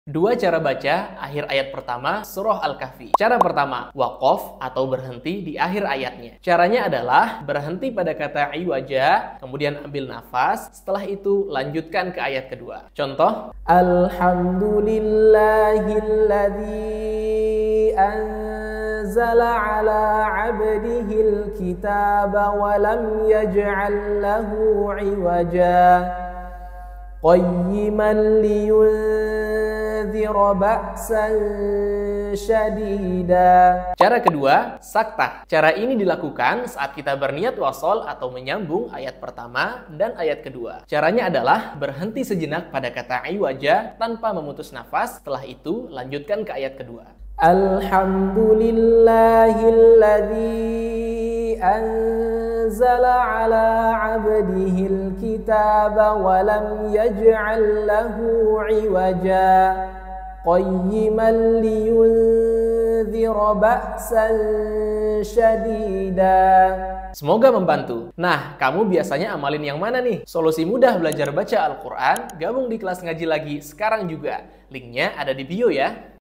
Dua cara baca akhir ayat pertama surah Al-Kahfi. Cara pertama, waqaf atau berhenti di akhir ayatnya. Caranya adalah berhenti pada kata iwaja, kemudian ambil nafas, setelah itu lanjutkan ke ayat kedua. Contoh, Alhamdulillahilladzi anzala ala abdihil kitaba wa lam yaj'al lahu iwaja qayyiman liyunzira ba'san syadida. Cara kedua, saktah. Cara ini dilakukan saat kita berniat wasol atau menyambung ayat pertama dan ayat kedua. Caranya adalah berhenti sejenak pada kata iwaja tanpa memutus nafas, setelah itu lanjutkan ke ayat kedua. Alhamdulillahilladzi anzala ala abdihil kitaba wa lam yaj'al lahu iwaja qayyiman liyunzira ba'san syadida. Semoga membantu. Nah, kamu biasanya amalin yang mana nih? Solusi mudah belajar baca Al-Quran, gabung di kelas ngaji lagi sekarang juga. Linknya ada di bio ya.